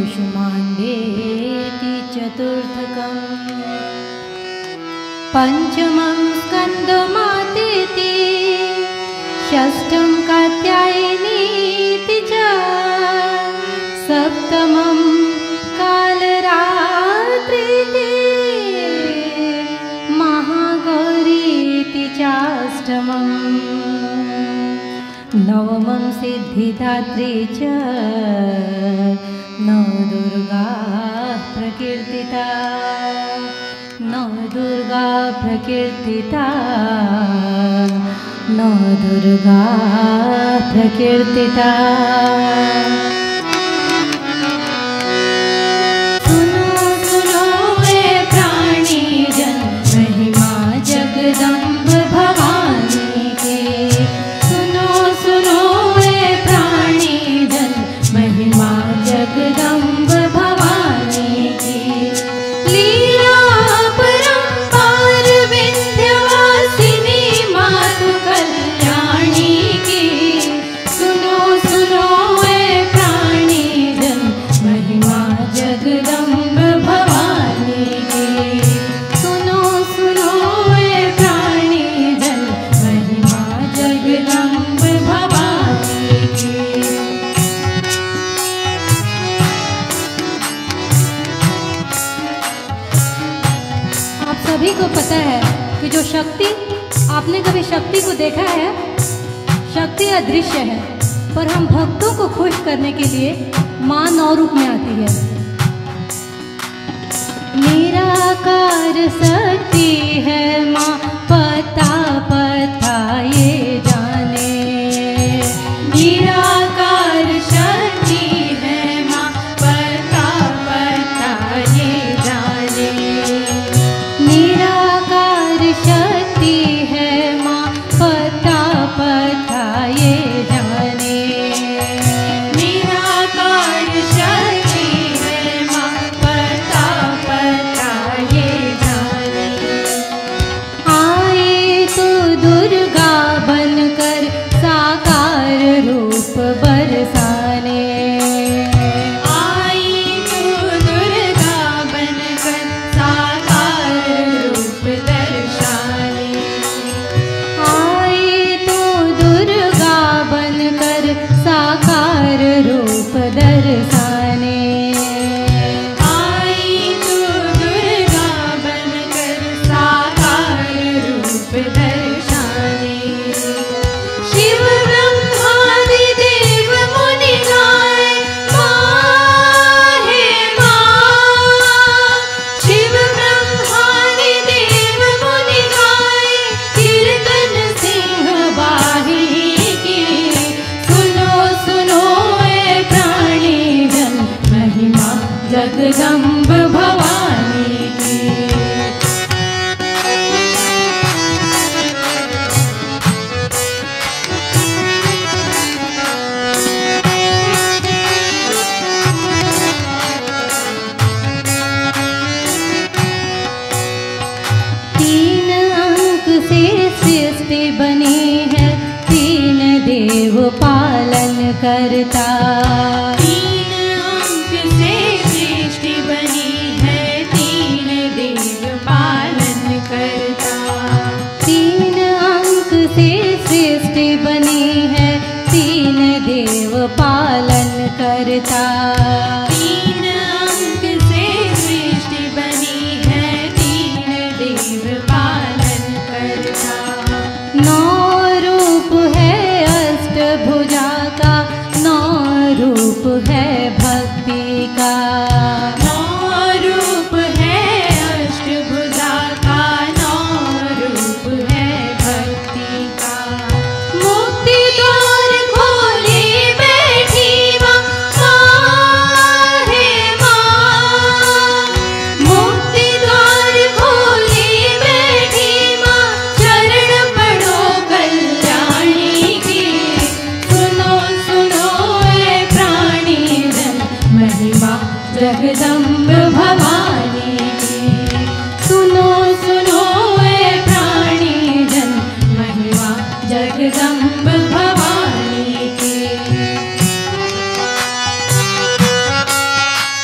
कुसुमाण्डेति चतुर्थकम् पंचमं स्कन्दमातेति षष्ठं कात्यायनीति च सप्तमं कालरात्रिति महागौरीति चाष्टमम् नवमं सिद्धिदात्री च नवदुर्गा प्रकीर्तिता नवदुर्गा प्रकीर्तिता नवदुर्गा प्रकीर्तिता। सुनो सुनो ए प्राणीजन महिमा जगदम्ब भवानी के सुनो सुनो ए प्राणीजन महिमा जगदम्ब भवानी की लीला परंपार विंध्यवासिनी मातु कल्याणी की सुनो सुनो ए प्राणीजन महिमा जगदम्ब भवानी की सुनो सुनो ए प्राणीजन महिमा जगदम्ब भवानी की। आप सभी को पता है कि जो शक्ति, आपने कभी शक्ति को देखा है? शक्ति अदृश्य है, पर हम भक्तों को खुश करने के लिए मां 9 रूप में आती है। निराकार शक्ति है मां पता पता ये जाने निराकार शक्ति है मां पता पता ये जाने निराकार शक्ति है मां पता पता ये जाने निराकार शक्ति है मां पता पता ये जाने। आए तो दुर्गा बनकर साकार रूप बरसाने आई तो दुर्गा बनकर साकार रूप दर्शाने आई तो दुर्गा बनकर साकार रूप दर्शाने आई तो दुर्गा बनकर साकार रूप दर्शाने। शिव ब्रह्मादि देव मुनि गाए मां हे मां शिव ब्रह्मादि देव मुनि गाए कीर्तन सिंह बाही की सुनो सुनो ए प्राणीजन महिमा जगदम्ब भवानी की। तीन अंक से सृष्टि बनी है, तीन देव पालन करता तीन अंक से सृष्टि बनी है, तीन देव पालन करता तीन अंक से सृष्टि बनी है, तीन देव पालन करता तीन अंक से सृष्टि बनी है, तीन देव पालन करता। 9 रूप है अष्टभुजा का, 9 रूप है भक्ति का 9 रूप है अष्टभुजा का, 9 रूप है भक्ति का। मुक्ति द्वार खोले बैठी मां हे मां मुक्ति द्वार खोले बैठी मां चरण पड़ो कल्याणी की सुनो सुनो ए प्राणीजन महिमा जगदम्ब भवानी की सुनो सुनो ए प्राणीजन महिमा जगदम्ब भवानी की।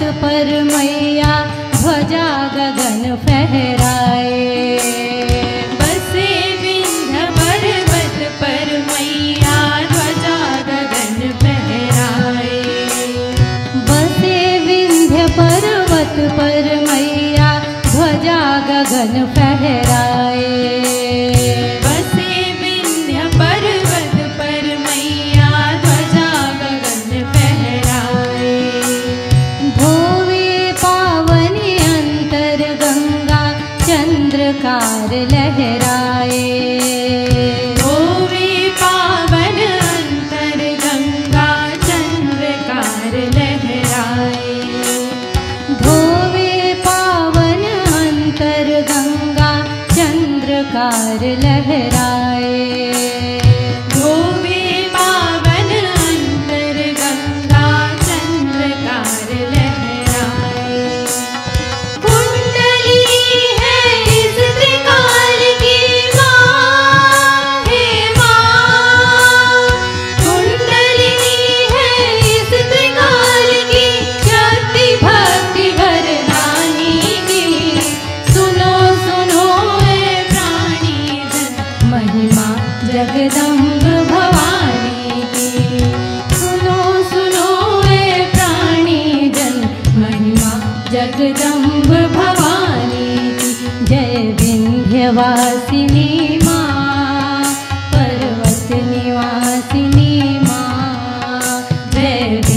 पर मैया ध्वजा गगन फहराए। बसे विंध्य पर्वत पर मैया ध्वजा गगन फहराए। बसे विंध्य पर्वत पर मैया ध्वजा गगन फहराए। बसे विंध्य पर्वत पर मैया ध्वजा गगन फहराए। धोवे पावन अंतर गंगा चंद्रकार लहराए। धोवे पावन अंतर गंगा चंद्रकार लहराए। धोवे पावन अंतर गंगा चंद्रकार लहराए। धोवे पावन अंतर गंगा चंद्रकार लहराए। कुंडली है इस त्रिकाल की माँ हे माँ। कुंडली है इस त्रिकाल की शक्ति भक्ति वरदानी की। सुनो सुनो ए प्राणी जन महिमा जगदम्ब भवानी की। सुनो सुनो ए प्राणी जन महिमा जगदम्ब भवानी की। जय विंध्यवासिनी माँ पर्वत निवासिनी माँ। जय